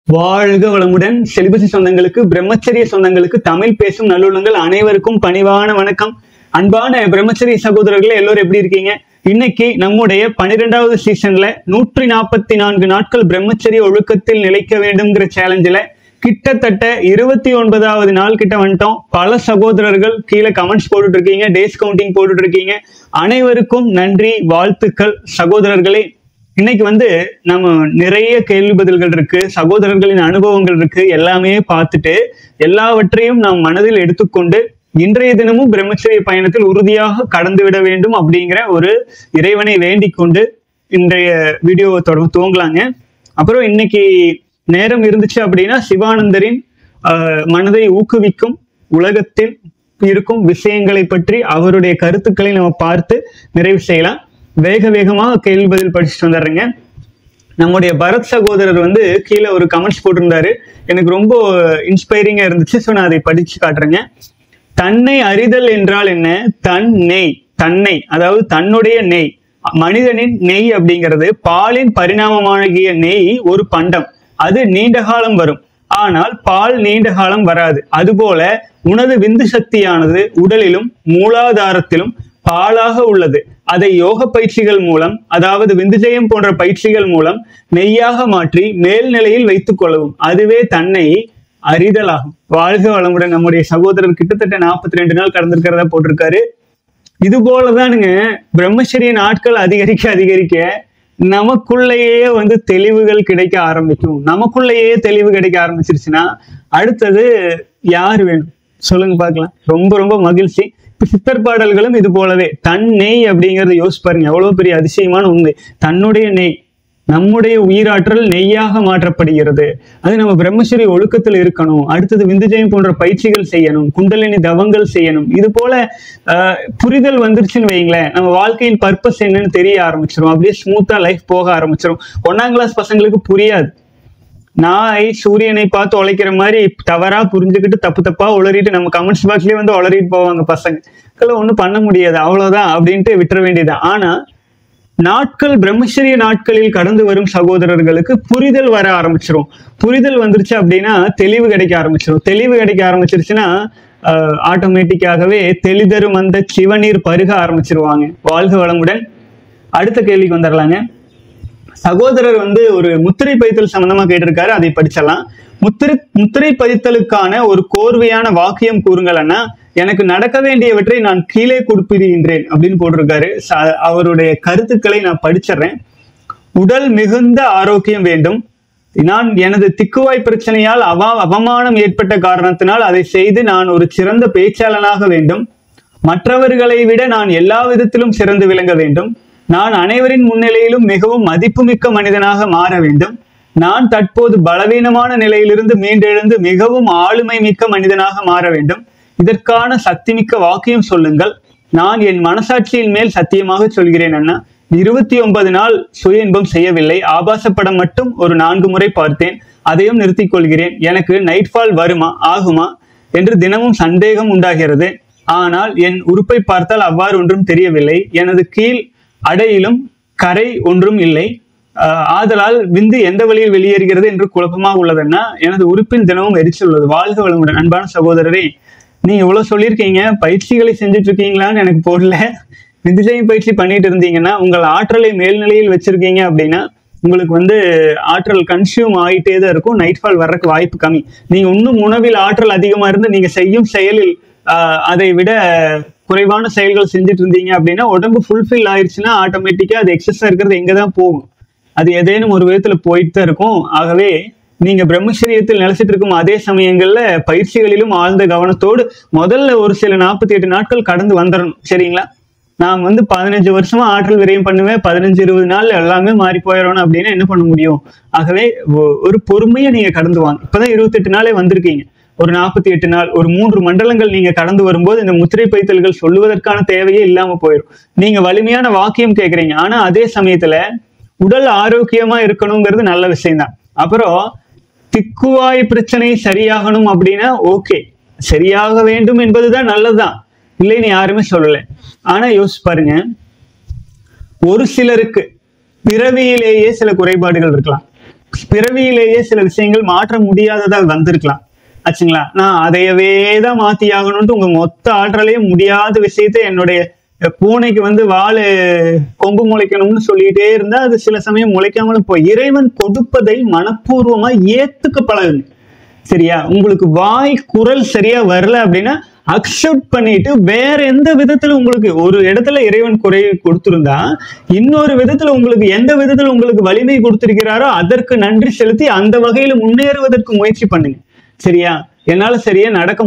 வாழ்க வளமுடன். செலிபசி சொந்தங்களுக்கு, பிரம்மச்சரிய சொந்தங்களுக்கு, தமிழ் பேசும் நல்லுள்ளங்கள் அனைவருக்கும் பணிவான வணக்கம். அன்பான பிரம்மச்சரிய சகோதரர்களே, எல்லோரும் எப்படி இருக்கீங்க? இன்னைக்கு நம்முடைய 12வது சீசன்ல 144 நாட்கள் பிரம்மச்சரிய ஒழுக்கத்தில் நிலைக்க வேண்டும்ங்கிற சேலஞ்சில் கிட்டத்தட்ட 29வது நாள் கிட்ட வந்துட்டோம். பல சகோதரர்கள் கீழே கமெண்ட்ஸ் போட்டுட்டு இருக்கீங்க, டேஸ் கவுண்டிங் போட்டுட்டு இருக்கீங்க. அனைவருக்கும் நன்றி, வாழ்த்துக்கள் சகோதரர்களே. இன்னைக்கு நம்ம நிறைய கேள்வி பதில்கள் இருக்கு, சகோதரர்களின் அனுபவங்கள் இருக்கு, எல்லாமே பார்த்துட்டு எல்லாவற்றையும் நாம் மனதில் எடுத்துக்கொண்டு இன்றைய தினமும் பிரம்மச்சரிய பயணத்தில் உறுதியாக கடந்து விட வேண்டும் அப்படிங்கிற ஒரு இறைவனை வேண்டிக் கொண்டு இன்றைய வீடியோவை துவங்கலாங்க. அப்புறம் இன்னைக்கு நேரம் இருந்துச்சு அப்படின்னா சிவானந்தரின் மனதை ஊக்குவிக்கும் உலகத்தில் இருக்கும் விஷயங்களை பற்றி அவருடைய கருத்துக்களை நம்ம பார்த்து நிறைவு செய்யலாம். வேகமாக கேள்வி பதில் படிச்சுட்டு வந்துடுறேங்க. நம்முடைய பரத் சகோதரர் கீழே ஒரு கமெண்ட்ஸ் போட்டிருந்தாரு, எனக்கு ரொம்ப இன்ஸ்பைரிங்கா இருந்துச்சு. ஸோ நான் அதை படிச்சு காட்டுறேங்க. தன்னை அறிதல் என்றால் என்ன? தன்னை அதாவது தன்னுடைய நெய், மனிதனின் நெய் அப்படிங்கிறது பாலின் பரிணாமமாகிய நெய் ஒரு பண்டம். அது நீண்ட காலம் வரும், ஆனால் பால் நீண்ட காலம் வராது. அதுபோல உனது விந்து சக்தியானது உடலிலும் மூலாதாரத்திலும் பாலாக உள்ளது. அதை யோக பயிற்சிகள் மூலம், அதாவது விந்துஜயம் போன்ற பயிற்சிகள் மூலம் நெய்யாக மாற்றி மேல்நிலையில் வைத்துக் கொள்ளவும். அதுவே தன்னை அறிதலாகும். வாழ்க வளமுடன். நம்முடைய சகோதரர் கிட்டத்தட்ட 42 நாள் கடந்திருக்கிறதா போட்டிருக்காரு. இது போலதானுங்க பிரம்மச்சரிய நாட்கள் அதிகரிக்க நமக்குள்ளேயே தெளிவுகள் கிடைக்க ஆரம்பிக்கும். நமக்குள்ளேயே தெளிவு கிடைக்க ஆரம்பிச்சிருச்சுன்னா அடுத்தது யாரு வேணும் சொல்லுங்க பார்க்கலாம். ரொம்ப ரொம்ப மகிழ்ச்சி. இப்ப சித்தர் பாடல்களும் இது போலவே தன் நெய் அப்படிங்கறத யோசிச்சு பாருங்க, எவ்வளவு பெரிய அதிசயமான உண்மை. தன்னுடைய நெய், நம்முடைய உயிராற்றல் நெய்யாக மாற்றப்படுகிறது. அது நம்ம பிரம்மச்சரிய ஒழுக்கத்தில் இருக்கணும். அடுத்தது விந்துஜயம் போன்ற பயிற்சிகள் செய்யணும், குண்டலினி தவங்கள் செய்யணும். இது போல புரிதல் வந்துருச்சுன்னு வைங்களேன், நம்ம வாழ்க்கையின் பர்பஸ் என்னன்னு தெரிய ஆரம்பிச்சிடும். அப்படியே ஸ்மூத்தா லைஃப் போக ஆரம்பிச்சிடும். 1ஆம் கிளாஸ் பசங்களுக்கு புரியாது. நாய் சூரியனை பார்த்து உழைக்கிற மாதிரி தவறா புரிஞ்சுக்கிட்டு தப்பா உளறிட்டு நம்ம கமெண்ட்ஸ் பாக்ஸ்லயே உளறிட்டு போவாங்க பசங்க. ஒன்றும் பண்ண முடியாது, அவ்வளவுதான் அப்படின்ட்டு விட்டுற வேண்டியதுதான். ஆனா நாட்கள் பிரம்மச்சரிய நாட்களில் கடந்து வரும் சகோதரர்களுக்கு புரிதல் வர ஆரம்பிச்சிரும். புரிதல் வந்துருச்சு அப்படின்னா தெளிவு கிடைக்க ஆரம்பிச்சிடும். தெளிவு கிடைக்க ஆரம்பிச்சிருச்சுன்னா ஆட்டோமேட்டிக்காகவே தெளிதரும் அந்த சிவநீர் பருக ஆரம்பிச்சிருவாங்க. வாழ்க வளமுடன். அடுத்த கேள்விக்கு வந்துடலாங்க. சகோதரர் ஒரு முத்திரை பதித்தல் சம்பந்தமா கேட்டிருக்காரு, அதை படிச்சிடலாம். முத்திரை பதித்தலுக்கான ஒரு கோர்வையான வாக்கியம் கூறுங்கள் அண்ணா. எனக்கு நடக்க வேண்டியவற்றை நான் கீழே கொடுப்பிடுகின்றேன் அப்படின்னு போட்டிருக்காரு. அவருடைய கருத்துக்களை நான் படிச்சிடுறேன். உடல் மிகுந்த ஆரோக்கியம் வேண்டும். நான் எனது திக்குவாய் பிரச்சனையால் அவமானம் ஏற்பட்ட காரணத்தினால் அதை செய்து நான் ஒரு சிறந்த பேச்சாளனாக வேண்டும். மற்றவர்களை விட நான் எல்லா விதத்திலும் சிறந்து விளங்க வேண்டும். நான் அனைவரின் முன்னிலையிலும் மிகவும் மதிப்புமிக்க மனிதனாக மாற வேண்டும். நான் தற்போது பலவீனமான நிலையிலிருந்து மீண்டெழுந்து மிகவும் ஆளுமை மிக்க மனிதனாக மாற வேண்டும். இதற்கான சக்திமிக்க வாக்கியம் சொல்லுங்கள். நான் என் மனசாட்சியின் மேல் சத்தியமாக சொல்கிறேன் அண்ணா. 29 நாள் சுய இன்பம் செய்யவில்லை. ஆபாசப்படம் மட்டும் ஒரு 4 முறை பார்த்தேன். அதையும் நிறுத்திக் கொள்கிறேன். எனக்கு நைட்ஃபால் ஆகுமா என்று தினமும் சந்தேகம் உண்டாகிறது. ஆனால் என் உறுப்பை பார்த்தால் அவ்வாறு ஒன்றும் தெரியவில்லை. எனது கீழ் அடையிலும் கரை ஒன்றும் இல்லை. ஆதலால் விந்து எந்த வழியில் வெளியேறுகிறது என்று குழப்பமாக உள்ளதுன்னா எனது உறுப்பின் தினமும் எரிச்சல் உள்ளது. வாழ்க வளமுடன். அன்பான சகோதரரே, நீங்க எவ்வளவு சொல்லியிருக்கீங்க, பயிற்சிகளை செஞ்சுட்டு இருக்கீங்களான்னு எனக்கு போடல. விந்துஜயம் பயிற்சி பண்ணிட்டு இருந்தீங்கன்னா உங்கள் ஆற்றலை மேல்நிலையில் வச்சிருக்கீங்க அப்படின்னா உங்களுக்கு ஆற்றல் கன்சியூம் ஆகிட்டே தான் இருக்கும். நைட்ஃபால் வர்றதுக்கு வாய்ப்பு கம்மி. நீங்க இன்னும் உணவில் ஆற்றல் அதிகமா இருந்து நீங்க செய்யும் செயலில் அதை விட குறைவான செயல்கள் செஞ்சுட்டு இருந்தீங்க அப்படின்னா உடம்பு ஃபுல்ஃபில் ஆயிடுச்சுன்னா ஆட்டோமேட்டிக்கா அது எக்ஸஸா இருக்கிறது எங்கதான் போகும், அது ஏதேனும் ஒரு விதத்துல போயிட்டு தான் இருக்கும். ஆகவே நீங்க பிரம்மச்சரியத்தில் நிலைச்சிட்டு இருக்கும் அதே சமயங்கள்ல பயிற்சிகளிலும் ஆழ்ந்த கவனத்தோடு முதல்ல ஒரு சில 48 நாட்கள் கடந்து வந்துடணும். சரிங்களா? நான் 15 வருஷமா ஆற்றல் விரயம் பண்ணுவேன், 15-20 நாள் எல்லாமே மாறி போயிடணும் அப்படின்னா என்ன பண்ண முடியும்? ஆகவே ஒரு பொறுமையை நீங்க கடந்து வாங்க. இப்பதான் 28 நாளே வந்திருக்கீங்க. ஒரு 48 நாள், ஒரு 3 மண்டலங்கள் நீங்க கடந்து வரும்போது இந்த முத்திரை பைத்தல்கள் சொல்லுவதற்கான தேவையே இல்லாம போயிடும். நீங்க வலிமையான வாக்கியம் கேட்குறீங்க, ஆனா அதே சமயத்துல உடல் ஆரோக்கியமா இருக்கணுங்கிறது நல்ல விஷயம்தான். அப்புறம் திக்குவாய் பிரச்சனை சரியாகணும் அப்படின்னா ஓகே, சரியாக வேண்டும் என்பதுதான் நல்லதுதான், இல்லைன்னு யாருமே சொல்லலை. ஆனா யோசிச்சு பாருங்க, ஒரு சிலருக்கு பிறவியிலேயே சில குறைபாடுகள் இருக்கலாம். பிறவியிலேயே சில விஷயங்கள் மாற்ற முடியாததா வந்திருக்கலாம் ஆச்சுங்களா. நான் அதையவே தான் மாத்தி ஆகணும்ட்டு உங்க மொத்த ஆற்றலையும் முடியாத விஷயத்த என்னுடைய பூனைக்கு வந்து வாழை கொம்பு முளைக்கணும்னு சொல்லிட்டே இருந்தா அது சில சமயம் முளைக்காமலும் போய் இறைவன் கொடுப்பதை மனப்பூர்வமா ஏத்துக்க பழகுங்க. சரியா, உங்களுக்கு வாய் குரல் சரியா வரல அப்படின்னா அக்செப்ட் பண்ணிட்டு வேற எந்த விதத்துல உங்களுக்கு ஒரு இடத்துல இறைவன் குறை கொடுத்திருந்தா இன்னொரு விதத்துல உங்களுக்கு எந்த விதத்துல உங்களுக்கு வலிமை கொடுத்திருக்கிறாரோ அதற்கு நன்றி செலுத்தி அந்த வகையில முன்னேறுவதற்கு முயற்சி பண்ணுங்க. சரியா, என்னால சரியா நடக்க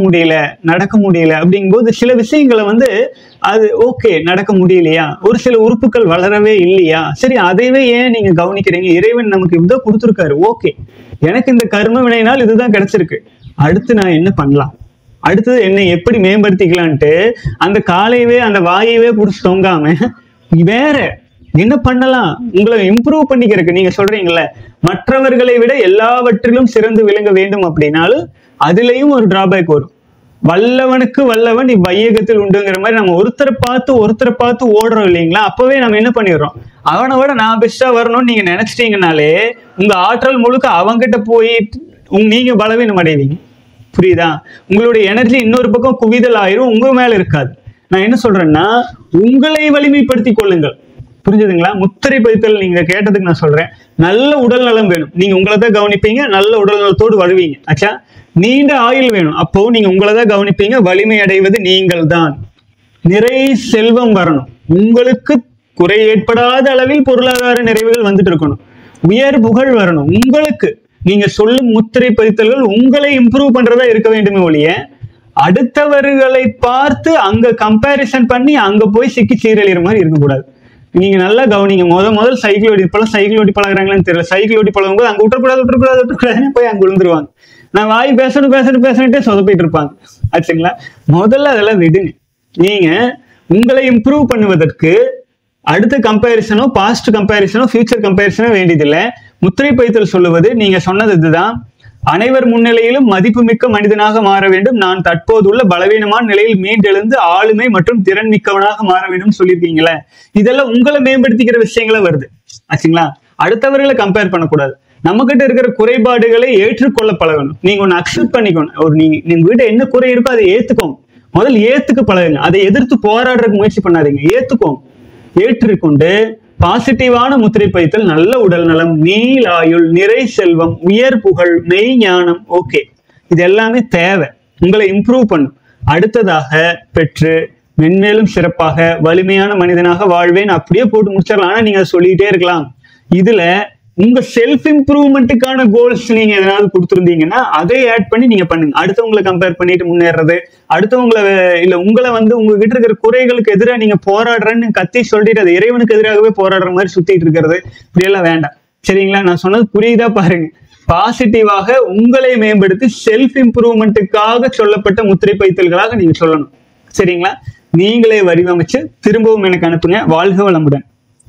முடியல அப்படிங்கும்போது சில விஷயங்களை வந்து அது ஓகே நடக்க முடியலையா, ஒரு சில உறுப்புகள் வளரவே இல்லையா, சரி அதைவே ஏன் நீங்க கவனிக்கிறீங்க, இறைவன் நமக்கு இப்படிதான் கொடுத்துருக்காரு, ஓகே எனக்கு இந்த கர்ம வினையினால் இதுதான் கிடைச்சிருக்கு, அடுத்து நான் என்ன பண்ணலாம், அடுத்தது என்னை எப்படி மேம்படுத்திக்கலான்ட்டு அந்த காலையவே அந்த வாயவே புடிச்சு தொங்காம வேற என்ன பண்ணலாம் உங்களை இம்ப்ரூவ் பண்ணிக்கிறதுக்கு. நீங்க சொல்றீங்கல்ல மற்றவர்களை விட எல்லாவற்றிலும் சிறந்து விளங்க வேண்டும் அப்படின்னாலும் அதுலயும் ஒரு டிராபேக் வரும். வல்லவனுக்கு வல்லவன் இவ்வையகத்தில் உண்டுங்கிற மாதிரி நம்ம ஒருத்தரை பார்த்து ஓடுறோம் இல்லைங்களா. அப்பவே நம்ம என்ன பண்ணிடுறோம், அவனை விட நான் பெஸ்டா வரணும்னு நீங்க நினைச்சிட்டீங்கனாலே உங்க ஆற்றல் முழுக்க அவங்கிட்ட போய் நீங்க பலவீனம் அடைவீங்க. புரியுதா, உங்களுடைய எனர்ஜி இன்னொரு பக்கம் குவிதல் ஆயிரும், உங்க மேல இருக்காது. நான் என்ன சொல்றேன்னா உங்களை வலிமைப்படுத்திக் கொள்ளுங்கள். புரிஞ்சுதுங்களா, முத்திரை பதித்தல் நீங்க கேட்டதுக்கு நான் சொல்றேன். நல்ல உடல் நலம் வேணும், நீங்க உங்களை தான் கவனிப்பீங்க, நல்ல உடல் நலத்தோடு வருவீங்க. ஆச்சா, நீண்ட ஆயுள் வேணும், அப்போ நீங்க உங்களை தான் கவனிப்பீங்க, வலிமை அடைவது நீங்கள் தான். நிறை செல்வம் வரணும், உங்களுக்கு குறை ஏற்படாத அளவில் பொருளாதார நிறைவுகள் வந்துட்டு இருக்கணும். உயர் புகழ் வரணும், உங்களுக்கு நீங்க சொல்லும் முத்திரை பதித்தல்கள் உங்களை இம்ப்ரூவ் பண்றதா இருக்க வேண்டுமே ஒழிய அடுத்தவர்களை பார்த்து அங்க கம்பேரிசன் பண்ணி அங்க போய் சிக்கி சீரழிகிற மாதிரி இருக்கக்கூடாது. நீங்க நல்லா கவனிங்க, முதல் சைக்கிள் ஓடி இப்பெல்லாம் சைக்கிள் ஓட்டி பழகுறாங்களான்னு தெரியல. சைக்கிள் ஓட்டி பழகும்போது அங்க விட்டுறக்கூடாதுன்னு போய் அங்க விழுந்துருவாங்க. நான் வாய் பேசணுட்டே சொதப்பிட்டு இருப்பாங்க. ஆச்சுங்களா, முதல்ல அதெல்லாம் விடுங்க. நீங்க உங்களை இம்ப்ரூவ் பண்ணுவதற்கு அடுத்த கம்பேரிசனோ பாஸ்ட் கம்பேரிசனோ ஃபியூச்சர் கம்பேரிசனோ வேண்டியதில்லை. முத்திரை பதித்தல் சொல்லுவது நீங்க சொன்னது இதுதான், அனைவர் முன்னிலையிலும் மதிப்புமிக்க மனிதனாக மாற வேண்டும், நான் தற்போதுள்ள பலவீனமான நிலையில் மீண்டெழுந்து ஆளுமை மற்றும் திறன் மிக்கவனாக மாற வேண்டும் சொல்லியிருக்கீங்களே. இதெல்லாம் உங்களை மேம்படுத்திக்கிற விஷயங்களா வருது. ஆச்சுங்களா, அடுத்தவர்களை கம்பேர் பண்ணக்கூடாது. நம்ம கிட்ட இருக்கிற குறைபாடுகளை ஏற்றுக்கொள்ள பழகணும். நீங்க ஒன்னு அக்செப்ட் பண்ணிக்கணும். ஒரு நீங்க கிட்ட என்ன குறை இருக்கோ அதை ஏத்துக்கோங்க. முதல்ல ஏத்துக்க பழகுங்க, அதை எதிர்த்து போராடுறதுக்கு முயற்சி பண்ணாதீங்க. ஏத்துக்கோங்க, ஏற்றுக்கொண்டு பாசிட்டிவான முத்திரை பதித்தல், நல்ல உடல் நலம், நீள் ஆயுள், நிறை செல்வம், உயர் புகழ், மெய் ஞானம், ஓகே இது எல்லாமே தேவை, உங்களை இம்ப்ரூவ் பண்ணும். அடுத்ததாக பெற்று மென்மேலும் சிறப்பாக வலிமையான மனிதனாக வாழ்வேன் அப்படியே போட்டு முடிச்சிடலாம். ஆனா நீங்க சொல்லிட்டே இருக்கலாம். இதுல உங்க செல்ஃப் இம்ப்ரூவ்மெண்ட்டுக்கான கோல்ஸ் நீங்க எதனாவது கொடுத்துருந்தீங்கன்னா அதை ஆட் பண்ணி நீங்க பண்ணுங்க. அடுத்தவங்களை கம்பேர் பண்ணிட்டு முன்னேறது, அடுத்தவங்களை இல்ல உங்களை வந்து உங்ககிட்ட இருக்கிற குறைகளுக்கு எதிராக நீங்க போராடுறேன்னு கத்தி சொல்லிட்டு அது இறைவனுக்கு எதிராகவே போராடுற மாதிரி சுத்திட்டு இருக்கிறது, இப்படியெல்லாம் வேண்டாம். சரிங்களா, நான் சொன்னது புரியுதா பாருங்க. பாசிட்டிவாக உங்களை மேம்படுத்தி செல்ஃப் இம்ப்ரூவ்மெண்ட்டுக்காக சொல்லப்பட்ட முத்திரை பதித்தல்களாக நீங்க சொல்லணும். சரிங்களா, நீங்களே வடிவமைச்சு திரும்பவும் எனக்கு அனுப்புங்க. வாழ்க வளமுடன்.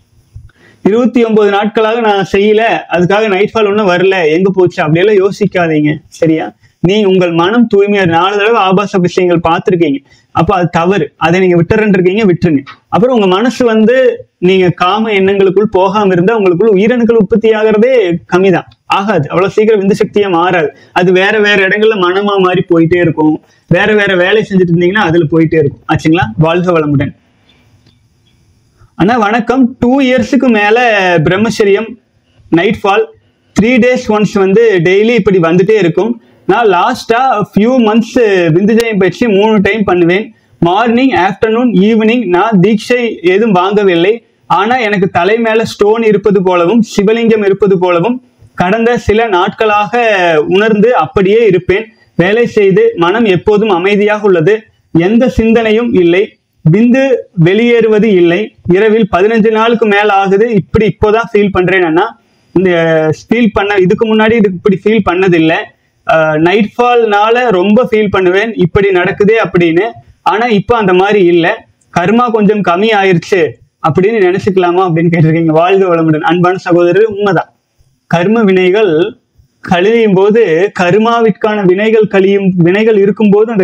29 நாட்களாக நான் செய்யல, அதுக்காக நைட் ஃபால் ஒன்றும் வரல, எங்க போச்சு அப்படியெல்லாம் யோசிக்காதீங்க. சரியா, நீ உங்கள் மனம் தூய்மையா 4 தடவை ஆபாச விஷயங்கள் பார்த்துருக்கீங்க, அப்போ அது தவறு, அதை நீங்க விட்டுறேன் விட்டுருங்க. அப்புறம் உங்க மனசு வந்து நீங்க காம எண்ணங்களுக்குள் போகாம இருந்தா உங்களுக்குள்ள உயிரணுக்கள் உற்பத்தி ஆகிறதே கம்மிதான், ஆகாது, அவ்வளவு சீக்கிரம் விந்து சக்தியா மாறாது. அது வேற இடங்கள்ல மனமா மாதிரி போயிட்டே இருக்கும். வேற வேலை செஞ்சுட்டு இருந்தீங்கன்னா அதுல போயிட்டே இருக்கும். ஆச்சுங்களா, வாழ்க வளமுடன். ஆனா வணக்கம், 2 இயர்ஸுக்கு மேல பிரம்மச்சரியம் நைட் ஃபால் 3 days ஒன்ஸ் வந்து டெய்லி இப்படி வந்துட்டே இருக்கும். நான் லாஸ்டா ஃபியூ மந்த்ஸ் விந்துஜயம் பயிற்சி 3 டைம் பண்ணுவேன். Morning, afternoon, evening. நான் தீட்சை எதுவும் வாங்கவில்லை. ஆனா எனக்கு தலை மேல ஸ்டோன் இருப்பது போலவும் சிவலிங்கம் இருப்பது போலவும் கடந்த சில நாட்களாக உணர்ந்து அப்படியே இருப்பேன். வேலை செய்து மனம் எப்போதும் அமைதியாக உள்ளது, எந்த சிந்தனையும் இல்லை, விந்து வெளியேறுவது இல்லை. இரவில் 15 நாளுக்கு மேல ஆகுது, இப்போதான் ஃபீல் பண்றேன்னா இந்த ஃபீல் பண்ண இதுக்கு முன்னாடி இப்படி ஃபீல் பண்ணதில்லை. நைட் ஃபால்னால ரொம்ப ஃபீல் பண்ணுவேன் இப்படி நடக்குதே அப்படின்னு. ஆனா இப்போ அந்த மாதிரி இல்லை, கர்மா கொஞ்சம் கம்மி ஆயிருச்சு அப்படின்னு நினைச்சுக்கலாமா அப்படின்னு கேட்டிருக்கீங்க. வாழ்க வளமுடன் அன்பான சகோதரர். உண்மைதான், கர்ம வினைகள் கழியும் போது கர்மாவிற்கான வினைகள் இருக்கும்போது அந்த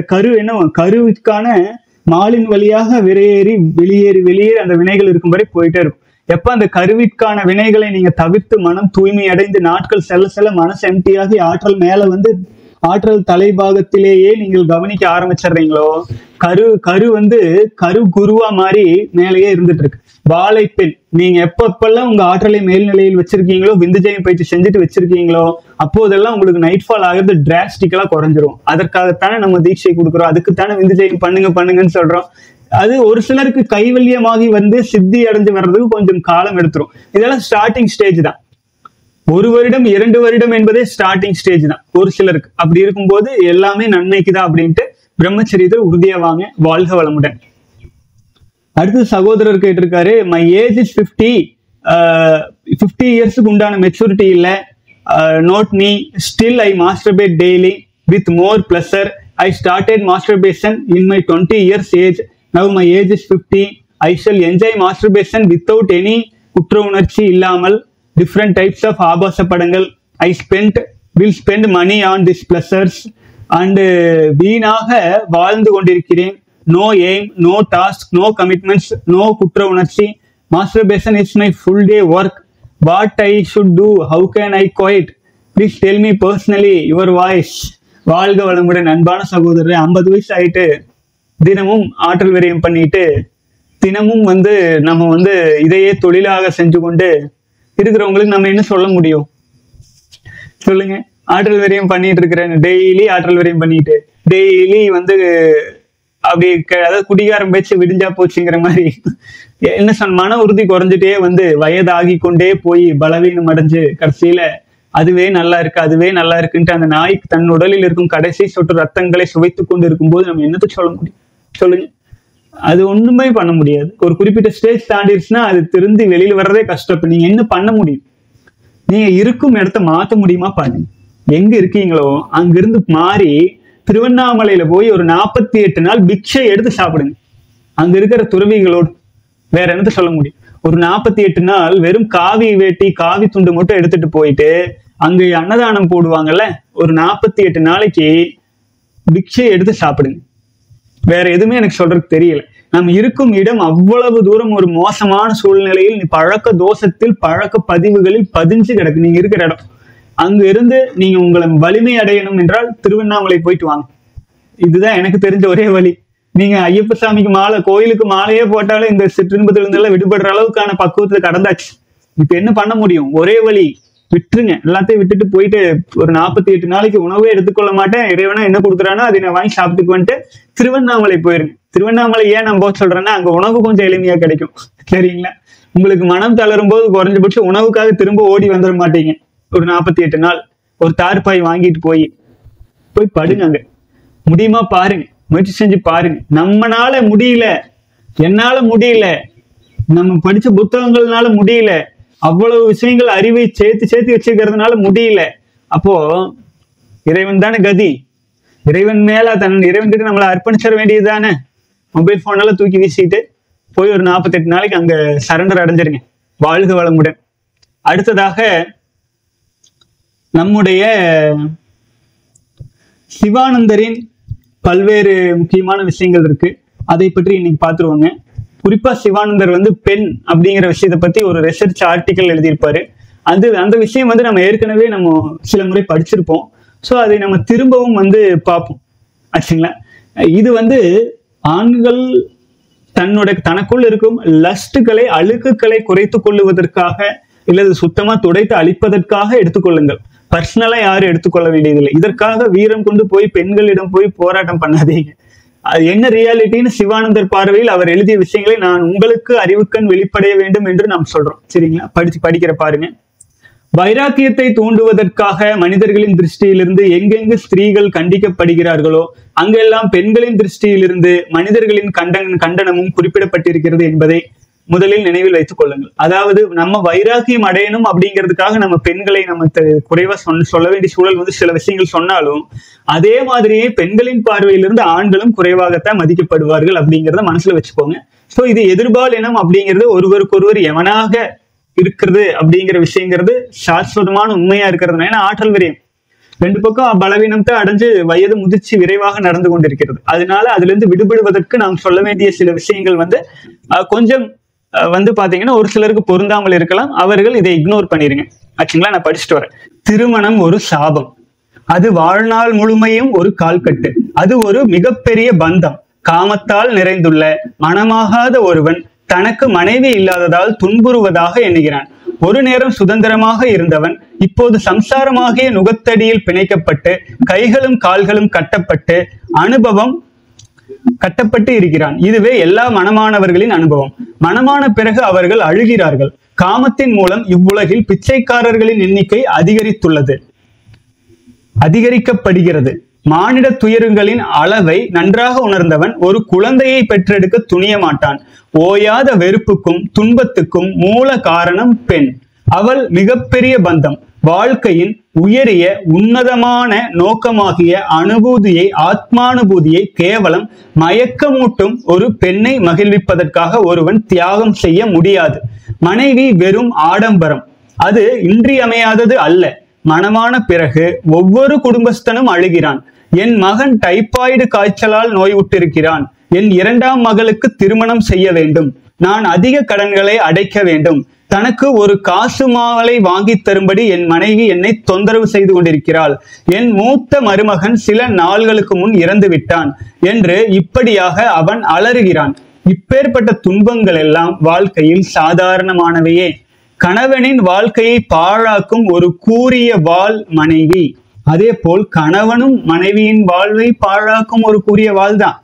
கருவிற்கான மாலின் வழியாக வெளியேறி அந்த வினைகள் இருக்கும் வரை போயிட்டே இருக்கும். எப்ப அந்த கருவிற்கான வினைகளை நீங்க தவிர்த்து மனம் தூய்மை அடைந்து நாட்கள் செல்ல செல்ல மனசு எம்டியாகி ஆற்றல் மேல வந்து ஆற்றல் தலைபாகத்திலேயே நீங்கள் கவனிக்க ஆரம்பிச்சிடுறீங்களோ, கரு வந்து கரு குருவா மாதிரி மேலேயே இருந்துட்டு இருக்கு. வாழைப்பெண் நீங்க எப்பெல்லாம் உங்க ஆற்றலை மேல்நிலையில் வச்சிருக்கீங்களோ, விந்துஜயம் பயிற்சி செஞ்சுட்டு வச்சிருக்கீங்களோ, அப்போதெல்லாம் உங்களுக்கு நைட் ஃபால் ஆகிறது டிராஸ்டிக்கலா குறைஞ்சிரும். அதற்காகத்தானே நம்ம தீட்சை கொடுக்குறோம், அதுக்குத்தானே விந்துஜயம் பண்ணுங்கன்னு சொல்றோம். அது ஒரு சிலருக்கு கைவல்யமாகி வந்து சித்தி அடைஞ்சு வர்றதுக்கு கொஞ்சம் காலம் எடுத்துரும். இதெல்லாம் ஸ்டார்டிங் ஸ்டேஜ் தான். 1 வருடம் 2 வருடம் என்பதே ஸ்டார்டிங் ஸ்டேஜ் தான் ஒரு சிலருக்கு. அப்படி இருக்கும்போது எல்லாமே நன்மைக்குதான் அப்படின்ட்டு பிரம்மச்சரியத்தில் உறுதியா வாங்க. வாழ்க வளமுடன். அடுத்து சகோதரர் கேட்டிருக்காரு, மை ஏஜ் இஸ் 50 இயர்ஸுக்கு உண்டான மெச்சூரிட்டி இல்லை, note me, still I masturbate daily with more pleasure. I started masturbation in my 20 years age. Now my age is 50. I shall enjoy masturbation without any குற்ற உணர்ச்சி இல்லாமல். Different types of ஆபாச படங்கள். I will spend money on these pleasures and வீணாக வாழ்ந்து கொண்டிருக்கிறேன். No aim, no task, no commitments, no குற்ற உணர்ச்சி. Masturbation is my full day work. What I should do? How can I quit? Please tell me personally your voice. வாழ்க வளமுடன். அன்பான சகோதரர், 50 வயசு ஆயிட்டு தினமும் ஆற்றல் விரயம் பண்ணிட்டு தினமும் வந்து நம்ம வந்து இதையே தொழிலாக செஞ்சு கொண்டு இருக்கிறவங்களுக்கு நம்ம என்ன சொல்ல முடியும் சொல்லுங்க? ஆற்றல் விரயம் பண்ணிட்டு இருக்கிறேன், டெய்லி ஆற்றல் விரயம் பண்ணிட்டு டெய்லி வந்து அப்படி அதாவது குடிகாரம் பேச்சு விடிஞ்சா போச்சுங்கிற மாதிரி என்ன மன உறுதி குறைஞ்சிட்டே வந்து வயதாகி கொண்டே போய் பலவீனம் அடைஞ்சு கடைசியில அதுவே நல்லா இருக்கு அதுவே நல்லா இருக்குன்ட்டு அந்த நாய் தன் உடலில் இருக்கும் கடைசி சொட்டு ரத்தங்களை சுவைத்து கொண்டு இருக்கும்போது நம்ம என்னத்தை சொல்ல முடியும் சொல்லுங்க? அது ஒண்ணுமே பண்ண முடியாது. ஒரு குறிப்பிட்ட ஸ்டேஜ் தாண்டிடுச்சுன்னா அது திருந்தி வெளியில வர்றதே கஷ்டம். நீங்க என்ன பண்ண முடியும்? நீங்க இருக்கும் இடத்த மாத்த முடியுமா பாருங்க. எங்க இருக்கீங்களோ அங்கிருந்து மாறி திருவண்ணாமலையில போய் ஒரு 48 நாள் பிக்ஷை எடுத்து சாப்பிடுங்க. அங்க இருக்கிற துறவிகளோடு வேற என்னத்த சொல்ல முடியும்? ஒரு 48 நாள் வெறும் காவி வேட்டி காவி துண்டு மட்டும் எடுத்துட்டு போயிட்டு அங்க அன்னதானம் போடுவாங்கல்ல, ஒரு 48 நாளைக்கு பிக்ஷை எடுத்து சாப்பிடுங்க. வேற எதுவுமே எனக்கு சொல்றதுக்கு தெரியல. நம்ம இருக்கும் இடம் அவ்வளவு தூரம் ஒரு மோசமான சூழ்நிலையில் பழக்க தோஷத்தில் பழக்க பதிவுகளில் பதிஞ்சு கிடக்கு நீங்க இருக்கிற இடம். அங்க இருந்து நீங்க உங்களை வலிமை அடையணும் என்றால் திருவண்ணாமலை போயிட்டு வாங்க. இதுதான் எனக்கு தெரிஞ்ச ஒரே வழி. நீங்க ஐயப்ப சாமிக்கு மாலை கோயிலுக்கு மாலையே போட்டாலும் இந்த சிற்றின்பத்திலிருந்தெல்லாம் விடுபடுற அளவுக்கான பக்குவத்துல கடந்தாச்சு. இப்ப என்ன பண்ண முடியும்? ஒரே வழி, விட்டுருங்க. எல்லாத்தையும் விட்டுட்டு போயிட்டு ஒரு 48 நாளைக்கு உணவே எடுத்துக்கொள்ள மாட்டேன், இறைவனா என்ன கொடுக்குறானோ அதை நான் வாங்கி சாப்பிட்டுக்கு வந்துட்டு திருவண்ணாமலை போயிருங்க. திருவண்ணாமலை ஏன் நான் போக சொல்றேன்னா அங்க உணவு கொஞ்சம் எளிமையா கிடைக்கும். சரிங்களா? உங்களுக்கு மனம் தளரும் போது குறைஞ்சபட்சம் உணவுக்காக திரும்ப ஓடி வந்துட மாட்டீங்க. ஒரு 48 நாள் ஒரு தார்பாய் வாங்கிட்டு போய் படுங்க. அங்க முடியுமா பாருங்க, முயற்சி செஞ்சு பாருங்க. நம்மனால முடியல, என்னால முடியல, நம்ம படிச்ச புத்தகங்கள்னால முடியல, அவ்வளவு விஷயங்கள் அறிவை சேர்த்து வச்சுக்கிறதுனால முடியல. அப்போ இறைவன் தானே கதி. இறைவன் மேல இறைவன் கிட்ட நம்மளை அர்ப்பணிச்சிட வேண்டியது தானே. மொபைல் போனெல்லாம் தூக்கி வீசிட்டு போய் ஒரு 48 நாளைக்கு அங்க சரண்டர் அடைஞ்சிருங்க. வாழ்க வளமுடன். அடுத்ததாக நம்முடைய சிவானந்தரின் பல்வேறு முக்கியமான விஷயங்கள் இருக்கு. அதை பற்றி இன்னைக்கு பார்த்துருவாங்க. குறிப்பா சிவானந்தர் வந்து பெண் அப்படிங்கிற விஷயத்தை பத்தி ஒரு ரிசர்ச் ஆர்டிக்கல் எழுதியிருப்பாரு. அந்த விஷயம் வந்து நம்ம ஏற்கனவே நம்ம சில முறை படிச்சிருப்போம். ஸோ அதை நம்ம திரும்பவும் வந்து பார்ப்போம். ஆச்சுங்களா? இது வந்து ஆண்கள் தனக்குள் இருக்கும் லஸ்ட்டுகளை அழுக்குகளை குறைத்து கொள்ளுவதற்காக இல்லது சுத்தமா துடைத்து அழிப்பதற்காக எடுத்துக்கொள்ளுங்கள். பர்சனலா யாரும் எடுத்துக்கொள்ள வேண்டியதில்லை. இதற்காக வீரம் கொண்டு போய் பெண்களிடம் போய் போராட்டம் பண்ணாதீங்க. அது என்ன ரியாலிட்டின்னு சிவானந்தர் பார்வையில் அவர் எழுதிய விஷயங்களை நான் உங்களுக்கு அறிவுக்கண் வெளிப்படைய வேண்டும் என்று நாம் சொல்றோம். சரிங்களா? படிக்கிற பாருங்க. வைராக்கியத்தை தூண்டுவதற்காக மனிதர்களின் திருஷ்டியிலிருந்து எங்கெங்கு ஸ்திரீகள் கண்டிக்கப்படுகிறார்களோ அங்கெல்லாம் பெண்களின் திருஷ்டியிலிருந்து மனிதர்களின் கண்டனமும் குறிப்பிடப்பட்டிருக்கிறது என்பதை முதலில் நினைவில் வைத்துக் கொள்ளுங்கள். அதாவது நம்ம வைராக்கியம் அடையணும் அப்படிங்கிறதுக்காக நம்ம பெண்களை நம்ம குறைவா சொல்ல வேண்டிய சூழல் வந்து சில விஷயங்கள் சொன்னாலும் அதே மாதிரியே பெண்களின் பார்வையிலிருந்து ஆண்களும் குறைவாகத்தான் மதிக்கப்படுவார்கள் அப்படிங்கிறத மனசுல வச்சுக்கோங்க. சோ இது எதிர்பால் இனம் அப்படிங்கிறது ஒருவருக்கொருவர் எவனாக இருக்கிறது அப்படிங்கிற விஷயங்கிறது சாஸ்வதமான உண்மையா இருக்கிறது. ஏன்னா ஆற்றல் விரயம் 2 பக்கம் பலவீனத்தை அடைஞ்சு வயது முதிர்ச்சி விரைவாக நடந்து கொண்டிருக்கிறது. அதனால அதுல இருந்து விடுபடுவதற்கு நாம் சொல்ல வேண்டிய சில விஷயங்கள் வந்து கொஞ்சம் பாத்தீங்கன்னா ஒரு சிலருக்கு பொருந்தாமல் இருக்கலாம். அவர்கள் இதை இக்னோர் பண்ணிருங்க. ஆச்சுங்களா? நான் படிச்சுட்டு வரேன். திருமணம் ஒரு சாபம். அது வாழ்நாள் முழுமையும் ஒரு கால்கட்டு. அது ஒரு மிகப்பெரிய பந்தம். காமத்தால் நிறைந்துள்ள மனமாகாத ஒருவன் தனக்கு மனைவி இல்லாததால் துன்புறுவதாக எண்ணுகிறான். ஒரு நேரம் சுதந்திரமாக இருந்தவன் இப்போது சம்சாரமாகிய நுகத்தடியில் பிணைக்கப்பட்டு கைகளும் கால்களும் கட்டப்பட்டு இருக்கிறான். இதுவே எல்லா மனமானவர்களின் அனுபவம். மனமான பிறகு அவர்கள் அழுகிறார்கள். காமத்தின் மூலம் இவ்வுலகில் பிச்சைக்காரர்களின் எண்ணிக்கை அதிகரிக்கப்படுகிறது. மானிட துயரங்களின் அளவை நன்றாக உணர்ந்தவன் ஒரு குழந்தையை பெற்றெடுக்க துணிய மாட்டான். ஓயாத வெறுப்புக்கும் துன்பத்துக்கும் மூல காரணம் பெண். அவள் மிகப்பெரிய பந்தம். வாழ்க்கையின் உயரிய உன்னதமான நோக்கமாகிய அனுபூதியை, ஆத்மானுபூதியை கேவலம் மயக்கமூட்டும் ஒரு பெண்ணை மகிழ்விப்பதற்காக ஒருவன் தியாகம் செய்ய முடியாது. மனைவி வெறும் ஆடம்பரம். அது இன்றியமையாதது அல்ல. மனமான பிறகு ஒவ்வொரு குடும்பஸ்தனும் அழுகிறான். என் மகன் டைபாய்டு காய்ச்சலால் நோய்வுற்றிருக்கிறான். என் இரண்டாம் மகளுக்கு திருமணம் செய்ய வேண்டும். நான் அதிக கடன்களை அடைக்க வேண்டும். தனக்கு ஒரு காசு மாலை வாங்கி தரும்படி என் மனைவி என்னை தொந்தரவு செய்து கொண்டிருக்கிறாள். என் மூத்த மருமகன் சில நாள்களுக்கு முன் இறந்து விட்டான் என்று இப்படியாக அவன் அலறுகிறான். இப்பேற்பட்ட துன்பங்கள் எல்லாம் வாழ்க்கையில் சாதாரணமானவையே. கணவனின் வாழ்க்கையை பாழாக்கும் ஒரு கூரிய வாள் மனைவி. அதே போல் கணவனும் மனைவியின் வாழ்வை பாழாக்கும் ஒரு கூரிய வாள் தான்.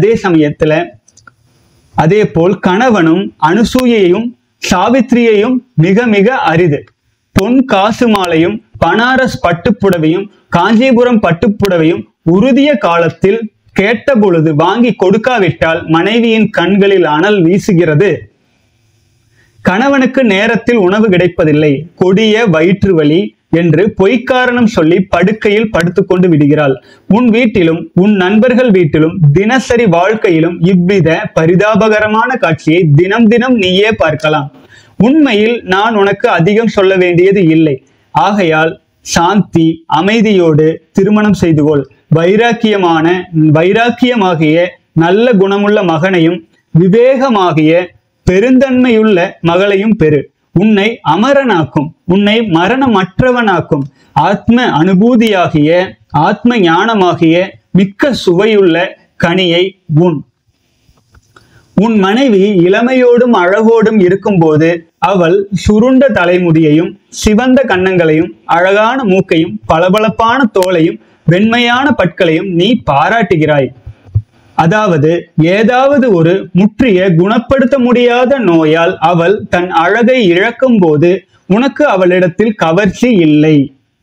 அதே போல் கணவனும் அனுசூயையும் சாவித்திரியையும் மிக மிக அரிது. பொன் காசு மாலையும் பனாரஸ் பட்டுப்புடவையும் காஞ்சிபுரம் பட்டுப்புடவையும் உறுதிய காலத்தில் கேட்ட பொழுது வாங்கி கொடுக்காவிட்டால் மனைவியின் கண்களில் அனல் வீசுகிறது. கணவனுக்கு நேரத்தில் உணவு கிடைப்பதில்லை. கொடிய வயிற்று வலி என்று பொய்க்காரணம் சொல்லி படுக்கையில் படுத்துக்கொண்டு விடுகிறாள். உன் வீட்டிலும் உன் நண்பர்கள் வீட்டிலும் தினசரி வாழ்க்கையிலும் இவ்வித பரிதாபகரமான காட்சியை தினம் தினம் நீயே பார்க்கலாம். உண்மையில் நான் உனக்கு அதிகம் சொல்ல வேண்டியது இல்லை. ஆகையால் சாந்தி அமைதியோடு திருமணம் செய்து கொள். வைராக்கியமாகிய நல்ல குணமுள்ள மகனையும் விவேகமாகிய பெருந்தன்மையுள்ள மகளையும் பெறு. உன்னை அமரனாக்கும், உன்னை மரணமற்றவனாக்கும் ஆத்ம அனுபூதியாகிய ஆத்ம ஞானமாகிய மிக்க சுவையுள்ள கனியை உன் மனைவி இளமையோடும் அழகோடும் இருக்கும்போது அவள் சுருண்ட தலைமுடியையும் சிவந்த கன்னங்களையும் அழகான மூக்கையும் பளபளப்பான தோலையும் வெண்மையான பற்களையும் நீ பாராட்டுகிறாய். அதாவது ஏதாவது ஒரு முற்றிய குணப்படுத்த முடியாத நோயால் அவள் தன் அழகை இழக்கும் போது உனக்கு அவளிடத்தில் கவர்ச்சி இல்லை.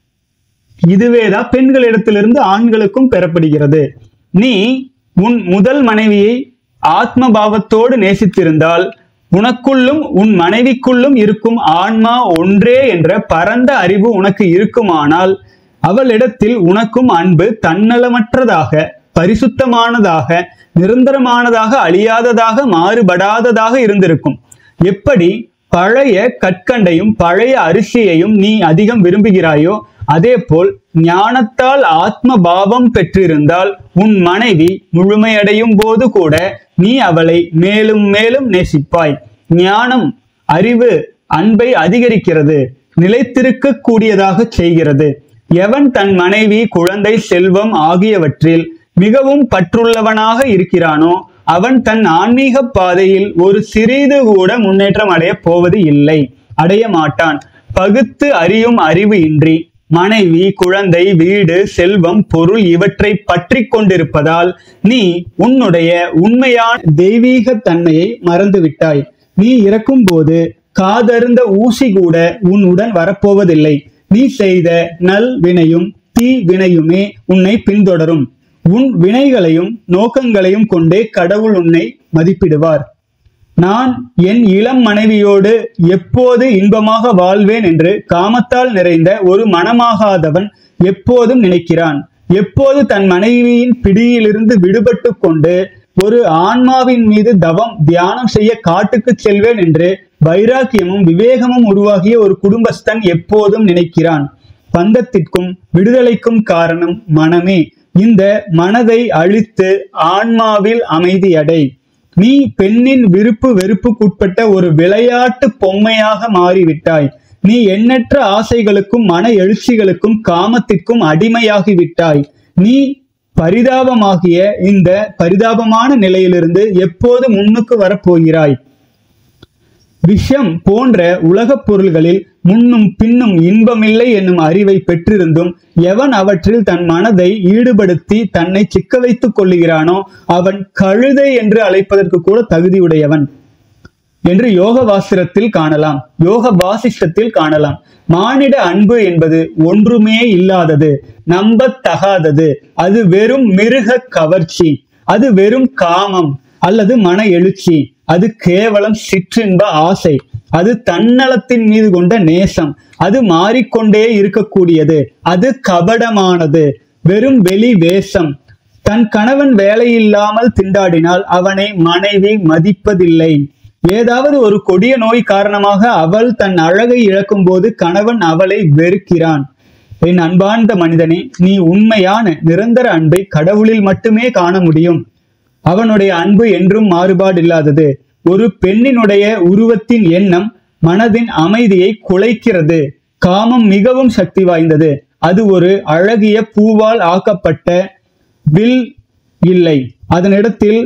இதுவேதான் பெண்களிடத்திலிருந்து ஆண்களுக்கும் பெறப்படுகிறது. நீ உன் முதல் மனைவியை ஆத்ம பாவத்தோடு நேசித்திருந்தால் உனக்குள்ளும் உன் மனைவிக்குள்ளும் இருக்கும் ஆன்மா ஒன்றே என்ற பரந்த அறிவு உனக்கு இருக்குமானால் அவளிடத்தில் உனக்கும் அன்பு தன்னலமற்றதாக, பரிசுத்தமானதாக, நிரந்தரமானதாக, அழியாததாக, மாறுபடாததாக இருந்திருக்கும். எப்படி பழைய கற்கண்டையும் பழைய அரிசியையும் நீ அதிகம் விரும்புகிறாயோ அதே போல் ஞானத்தால் ஆத்ம பாவம் பெற்றிருந்தால் உன் மனைவி முழுமையடையும் போது கூட நீ அவளை மேலும் மேலும் நேசிப்பாய். ஞானம், அறிவு அன்பை அதிகரிக்கிறது, நிலைத்திருக்க கூடியதாக செய்கிறது. எவன் தன் மனைவி, குழந்தை, செல்வம் ஆகியவற்றில் மிகவும் பற்றுள்ளவனாக இருக்கிறானோ அவன் தன் ஆன்மீக பாதையில் ஒரு சிறிது கூட முன்னேற்றம் அடைய போவது இல்லை, அடைய மாட்டான். பகுத்து அறியும் அறிவு இன்றி மனைவி, குழந்தை, வீடு, செல்வம், பொருள் இவற்றை பற்றி கொண்டிருப்பதால் நீ உன்னுடைய உண்மையான தெய்வீக தன்மையை மறந்துவிட்டாய். நீ இறக்கும் போது காதருந்த ஊசி கூட உன்னுடன் வரப்போவதில்லை. நீ செய்த நல் வினையும் தீ வினையுமே உன்னை பின்தொடரும். உன் வினைகளையும் நோக்கங்களையும் கொண்டே கடவுள் உன்னை மதிப்பிடுவார். நான் என் இளம் மனைவியோடு எப்போது இன்பமாக வாழ்வேன் என்று காமத்தால் நிறைந்த ஒரு மனமாகாதவன் எப்போதும் நினைக்கிறான். எப்போது தன் மனைவியின் பிடியிலிருந்து விடுபட்டு கொண்டு ஒரு ஆன்மாவின் மீது தியானம் செய்ய காட்டுக்கு செல்வேன் என்று வைராக்கியமும் விவேகமும் உருவாகிய ஒரு குடும்பஸ்தன் எப்போதும் நினைக்கிறான். பந்தத்திற்கும் விடுதலைக்கும் காரணம் மனமே. இந்த மனதை அழித்து ஆன்மாவில் அமைதியடை. நீ பெண்ணின் விருப்பு வெறுப்புக்குட்பட்ட ஒரு விளையாட்டு பொம்மையாக மாறிவிட்டாய். நீ எண்ணற்ற ஆசைகளுக்கும் மன எழுச்சிகளுக்கும் காமத்திற்கும் அடிமையாகிவிட்டாய். நீ பரிதாபமாகிய இந்த பரிதாபமான நிலையிலிருந்து எப்போது முன்னுக்கு வரப்போகிறாய்? விஷம் போன்ற உலகப் பொருள்களில் முன்னும் பின்னும் இன்பமில்லை என்னும் அறிவை பெற்றிருந்தும் எவன் அவற்றில் தன் மனதை ஈடுபடுத்தி தன்னை சிக்க வைத்துக் கொள்ளுகிறானோ அவன் கழுதை என்று அழைப்பதற்கு கூட தகுதியுடையவன் என்று யோக வாசிரத்தில் காணலாம், யோக வாசிஷ்டத்தில் காணலாம். மானிட அன்பு என்பது ஒன்றுமே இல்லாதது, நம்பத்தகாதது. அது வெறும் மிருக கவர்ச்சி, அது வெறும் காமம் அல்லது மன எழுச்சி, அது கேவலம் சிற்றின்ப ஆசை, அது தன்னலத்தின் மீது கொண்ட நேசம், அது மாறிக்கொண்டே இருக்கக்கூடியது, அது கபடமானது, வெறும் வெளி வேஷம். தன் கணவன் வேலையில்லாமல் திண்டாடினால் அவனை மனைவி மதிப்பதில்லை. ஏதாவது ஒரு கொடிய நோய் காரணமாக அவள் தன் அழகை இழக்கும் போது கணவன் அவளை வெறுக்கிறான். என் அன்பார்ந்த மனிதனே, நீ உண்மையான நிரந்தர அன்பை கடவுளில் மட்டுமே காண முடியும். அவனுடைய அன்பு என்றும் மாறுபாடு இல்லாதது. ஒரு பெண்ணினுடைய உருவத்தின் எண்ணம் மனதின் அமைதியை குலைக்கிறது. காமம் மிகவும் சக்தி வாய்ந்தது. அது ஒரு அழகிய பூவால் ஆக்கப்பட்ட வில் இல்லை. அதனிடத்தில்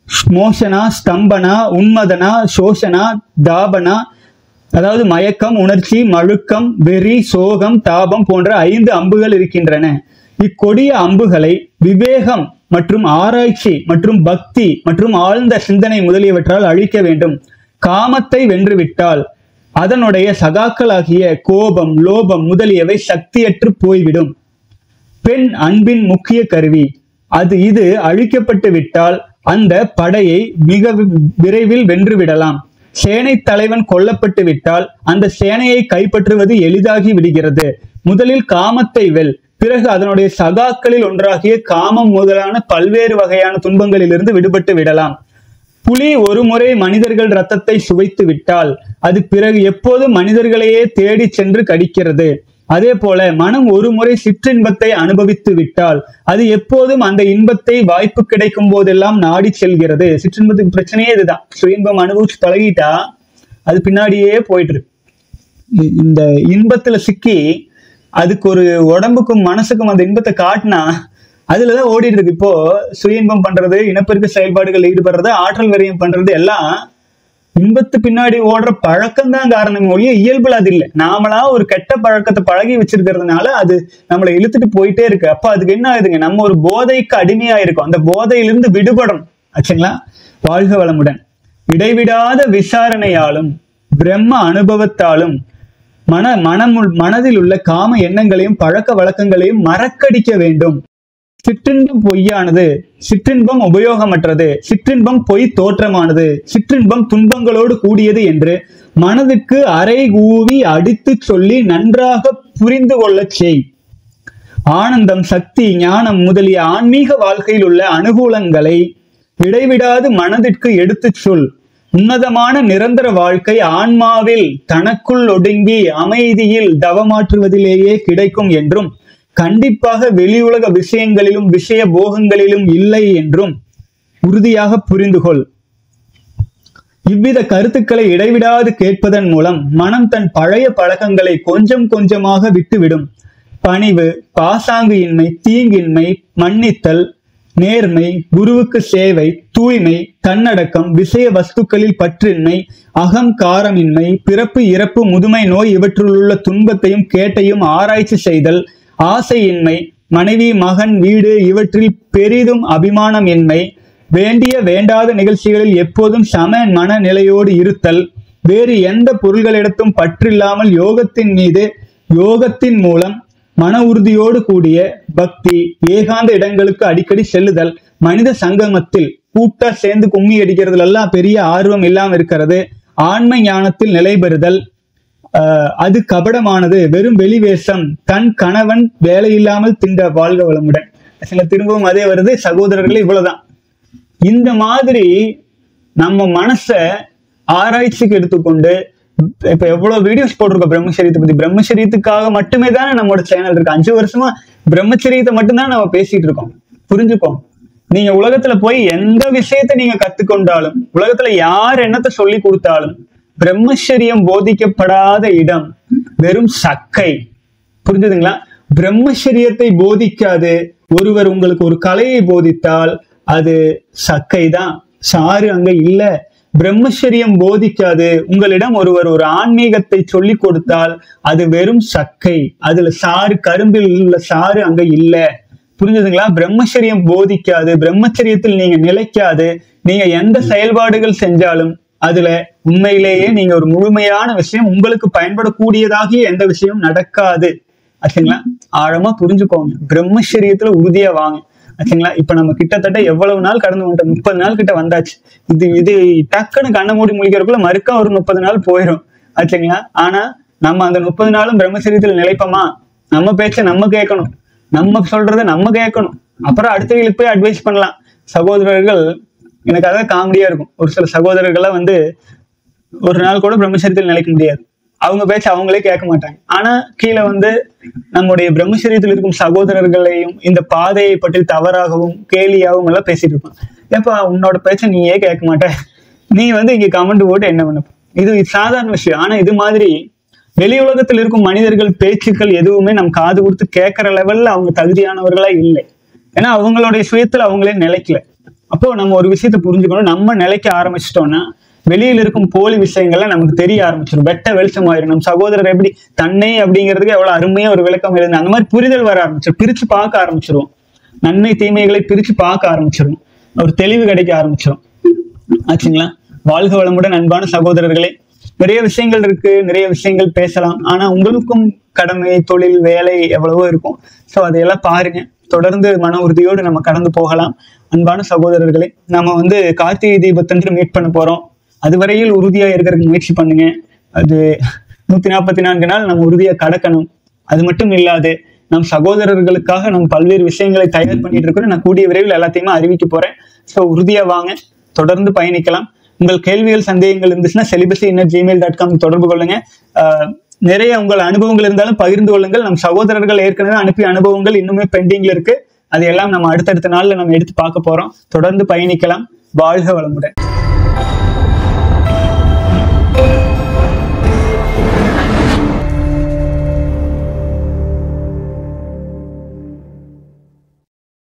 மோசனா, ஸ்தம்பனா, உன்மதனா, சோஷனா, தாபனா, அதாவது மயக்கம், உணர்ச்சி, மழுக்கம், வெறி, சோகம், தாபம் போன்ற 5 அம்புகள் இருக்கின்றன. இக்கொடிய அம்புகளை விவேகம் மற்றும் ஆராய்ச்சி மற்றும் பக்தி மற்றும் ஆழ்ந்த சிந்தனை முதலியவற்றால் அழிக்க வேண்டும். காமத்தை வென்றுவிட்டால் அதனுடைய சகாக்களாகிய கோபம், லோபம் முதலியவை சக்தியற்று போய்விடும். பெண் அன்பின் முக்கிய கருவி. இது அழிக்கப்பட்டு விட்டால் அந்த படையை மிக விரைவில் வென்றுவிடலாம். சேனை தலைவன் கொல்லப்பட்டு விட்டால் அந்த சேனையை கைப்பற்றுவது எளிதாகி விடுகிறது. முதலில் காமத்தை வெல், பிறகு அதனுடைய சகாக்களில் ஒன்றாகிய காமம் முதலான பல்வேறு வகையான துன்பங்களிலிருந்து விடுபட்டு விடலாம். புலி ஒரு முறை மனிதர்கள் ரத்தத்தை சுவைத்து விட்டால் அது பிறகு எப்போதும் மனிதர்களையே தேடி சென்று கடிக்கிறது. அதே போல மனம் ஒரு முறை சிற்றின்பத்தை அனுபவித்து விட்டால் அது எப்போதும் அந்த இன்பத்தை வாய்ப்பு கிடைக்கும் போதெல்லாம் நாடி செல்கிறது. சிற்றின்பத்துக்கு பிரச்சனையே இதுதான். சுயின்பம் அனுபவிச்சு பழகிட்டா அது பின்னாடியே போயிட்டு இருக்கு. இந்த இன்பத்துல சிக்கி அதுக்கு ஒரு உடம்புக்கும் மனசுக்கும் அந்த இன்பத்தை காட்டினா அதுலதான் ஓடிட்டு இருக்கு. இப்போ சுய இன்பம் பண்றது, இனப்பெருக்க செயல்பாடுகள் ஈடுபடுறது, ஆற்றல் விரயம் பண்றது எல்லாம் இன்பத்து பின்னாடி ஓடுற பழக்கம் தான் காரணம் ஒழிய இயல்புல அது இல்லை. நாமளா ஒரு கெட்ட பழக்கத்தை பழகி வச்சிருக்கிறதுனால அது நம்மளை இழுத்துட்டு போயிட்டே இருக்கு. அப்ப அதுக்கு என்ன ஆகுதுங்க, நம்ம ஒரு போதைக்கு அடிமையா இருக்கோம். அந்த போதையிலிருந்து விடுபடும் ஆச்சுங்களா. வாழ்க வளமுடன். இடைவிடாத விசாரணையாலும் பிரம்ம அனுபவத்தாலும் மனதில் உள்ள காம எண்ணங்களையும் பழக்க வழக்கங்களையும் மறக்கடிக்க வேண்டும். சிற்றின்பம் பொய்யானது, சிற்றின்பம் உபயோகமற்றது, சிற்றின்பம் பொய் தோற்றமானது, சிற்றின்பம் துன்பங்களோடு கூடியது என்று மனதுக்கு அறை கூவி அடித்து சொல்லி நன்றாக புரிந்து கொள்ள செய். ஆனந்தம், சக்தி, ஞானம் முதலிய ஆன்மீக வாழ்க்கையில் உள்ள அனுகூலங்களை இடைவிடாது மனதிற்கு எடுத்துச் சொல். உன்னதமான நிரந்தர வாழ்க்கை ஆன்மாவில் தனக்குள் ஒடுங்கி அமைதியில் தவமாற்றுவதிலேயே கிடைக்கும் என்றும் கண்டிப்பாக வெளியுலக விஷயங்களிலும் விஷய போகங்களிலும் இல்லை என்றும் உறுதியாக புரிந்துகொள். இவ்வித கருத்துக்களை இடைவிடாது கேட்பதன் மூலம் மனம் தன் பழைய பழக்கங்களை கொஞ்சம் கொஞ்சமாக விட்டுவிடும். பணிவு, பாசாங்கு இன்மை, தீங்கின்மை, மன்னித்தல், நேர்மை, குருவுக்கு சேவை, தூய்மை, தன்னடக்கம், விஷய வஸ்துக்களில் பற்றின்மை, அகங்காரமின்மை, பிறப்பு, இறப்பு, முதுமை, நோய் இவற்றிலுள்ள துன்பத்தையும் கேட்டையும் ஆராய்ச்சி செய்தல், ஆசையின்மை, மனைவி, மகன், வீடு இவற்றில் பெரிதும் அபிமானம் இன்மை, வேண்டிய வேண்டாத நிகழ்ச்சிகளில் எப்போதும் சம மனநிலையோடு இருத்தல், வேறு எந்த பொருள்களிடத்தும் பற்றில்லாமல் யோகத்தின் மூலம் மன உறுதியோடு கூடிய பக்தி, ஏகாந்த இடங்களுக்கு அடிக்கடி செல்லுதல், மனித சங்கமத்தில் கூட்ட சேர்ந்து கும்மி அடிக்கிறதுல எல்லாம் பெரிய ஆர்வம் இல்லாம இருக்கிறது, ஆன்ம ஞானத்தில் நிலை பெறுதல், அது கபடமானது, வெறும் வெளிவேஷம், தன் கணவன் வேலையில்லாமல் திண்ட வாழ்க வளமுடன். சில திரும்பவும் அதே வருது. சகோதரர்களே, இவ்வளவுதான். இந்த மாதிரி நம்ம மனச ஆராய்ச்சிக்கு எடுத்துக்கொண்டு இப்ப எவ்வளவு வீடியோஸ் போட்டிருக்கோம் பிரம்மச்சரியத்தை பத்தி. பிரம்மச்சரியத்துக்காக மட்டுமே தானே நம்மளோட சேனல் இருக்கு. 5 வருஷமா பிரம்மச்சரியத்தை மட்டும்தான் நம்ம பேசிட்டு இருக்கோம். புரிஞ்சுக்கோம். நீங்க உலகத்துல போய் எந்த விஷயத்த நீங்க கத்துக்கொண்டாலும், உலகத்துல யார் என்னத்தை சொல்லி கொடுத்தாலும், பிரம்மச்சரியம் போதிக்கப்படாத இடம் வெறும் சக்கை. புரிஞ்சுதுங்களா? பிரம்மச்சரியத்தை போதிக்காது ஒருவர் உங்களுக்கு ஒரு கலையை போதித்தால் அது சக்கை தான், சாறு அங்க இல்ல. பிரம்மச்சரியம் போதிக்காது உங்களிடம் ஒருவர் ஒரு ஆன்மீகத்தை சொல்லி கொடுத்தால் அது வெறும் சக்கை, அதுல சாறு, கரும்பில் உள்ள சாறு அங்க இல்ல. புரிஞ்சுதுங்களா? பிரம்மச்சரியம் போதிக்காது, பிரம்மச்சரியத்தில் நீங்க நிலைக்காது, நீங்க எந்த செயல்பாடுகள் செஞ்சாலும் அதுல உண்மையிலேயே நீங்க ஒரு முழுமையான விஷயம், உங்களுக்கு பயன்படக்கூடியதாகிய எந்த விஷயமும் நடக்காது. ஆச்சுங்களா? ஆழமா புரிஞ்சுக்கோங்க. பிரம்மச்சரியத்துல உறுதியா வாங்க. ஆச்சுங்களா? இப்ப நம்ம கிட்டத்தட்ட எவ்வளவு நாள் கடந்து வந்துட்டோம்? 30 நாள் கிட்ட வந்தாச்சு. இது டக்குன்னு கண்ணை மூடி முழிக்கிறதுக்குள்ள மறுக்கா ஒரு 30 நாள் போயிடும். ஆச்சுங்களா? ஆனா நம்ம அந்த 30 நாளும் பிரம்மச்சரியத்துல நிலைப்போமா? நம்ம பேச்ச நம்ம கேட்கணும், நம்ம சொல்றதை நம்ம கேட்கணும். அப்புறம் அடுத்தவங்களுக்கு போய் அட்வைஸ் பண்ணலாம். சகோதரர்கள், எனக்கு அதான் காமெடியா இருக்கும். ஒரு சில சகோதரர்கள்லாம் வந்து ஒரு நாள் கூட பிரம்மச்சரியத்தில் நிலைக்க முடியாது, அவங்க பேச்சு அவங்களே கேட்க மாட்டாங்க. ஆனா கீழே வந்து நம்முடைய பிரம்மச்சரியத்தில் இருக்கும் சகோதரர்களையும் இந்த பாதையை பற்றி தவறாகவும் கேலியாகவும் எல்லாம் பேசிட்டு இருப்பான். ஏப்பா உன்னோட பேச்ச நீயே கேட்க மாட்ட, நீ வந்து இங்க கமெண்ட் போட்டு என்ன பண்ண? இது சாதாரண விஷயம். ஆனா இது மாதிரி வெளி உலகத்தில் இருக்கும் மனிதர்கள் பேச்சுக்கள் எதுவுமே நம்ம காது கொடுத்து கேட்கிற லெவல்ல அவங்க தகுதியானவர்களா இல்லை. ஏன்னா அவங்களுடைய சுயத்துல அவங்களே நிலைக்கல. அப்போ நம்ம ஒரு விஷயத்த புரிஞ்சுக்கணும். நம்ம நிலைக்க ஆரம்பிச்சிட்டோம்னா வெளியில இருக்கும் போலி விஷயங்கள்லாம் நமக்கு தெரிய ஆரம்பிச்சிடும், வெட்ட வெளிச்சமாயிரும். நம்ம சகோதரர் எப்படி தன்னை அப்படிங்கிறதுக்கு எவ்வளவு அருமையா ஒரு விளக்கம் எழுது, அந்த மாதிரி புரிதல் வர ஆரம்பிச்சிடும். பிரிச்சு பார்க்க ஆரம்பிச்சிருவோம், நன்மை தீமைகளை பிரிச்சு பார்க்க ஆரம்பிச்சிருவோம், ஒரு தெளிவு கிடைக்க ஆரம்பிச்சிடும். ஆச்சுங்களா? வாழ்க வளமுடன் அன்பான சகோதரர்களே. நிறைய விஷயங்கள் இருக்கு, நிறைய விஷயங்கள் பேசலாம். ஆனா உங்களுக்கும் கடமை, தொழில், வேலை எவ்வளவோ இருக்கும். ஸோ அதையெல்லாம் பாருங்க. தொடர்ந்து மன உறுதியோடு நம்ம கடந்து போகலாம். அன்பான சகோதரர்களே, நம்ம வந்து கார்த்திகை தீபத்தன்று மீட் பண்ண போறோம். அதுவரையில் உறுதியா இருக்கிறதுக்கு முயற்சி பண்ணுங்க. அது 144 நாள் நம்ம உறுதியா கடக்கணும். அது மட்டும் இல்லாது நம் சகோதரர்களுக்காக நம்ம பல்வேறு விஷயங்களை தயார் பண்ணிட்டு இருக்கிறோம். நான் கூடிய விரைவில் எல்லாத்தையுமே அறிவிக்க போறேன். ஸோ உறுதியா வாங்க, தொடர்ந்து பயணிக்கலாம். உங்கள் கேள்விகள், சந்தேகங்கள் இருந்துச்சுன்னா celibacy@gmail.com தொடர்பு கொள்ளுங்க. நிறைய உங்கள் அனுபவங்கள் இருந்தாலும் பகிர்ந்து கொள்ளுங்கள். நம் சகோதரர்கள் ஏற்கனவே அனுப்பிய அனுபவங்கள் இன்னுமே பெண்டிங்ல இருக்கு. அதையெல்லாம் நம்ம அடுத்தடுத்த நாள்ல நம்ம எடுத்து பார்க்க போறோம். தொடர்ந்து பயணிக்கலாம். வாழ்க வளமுடன்.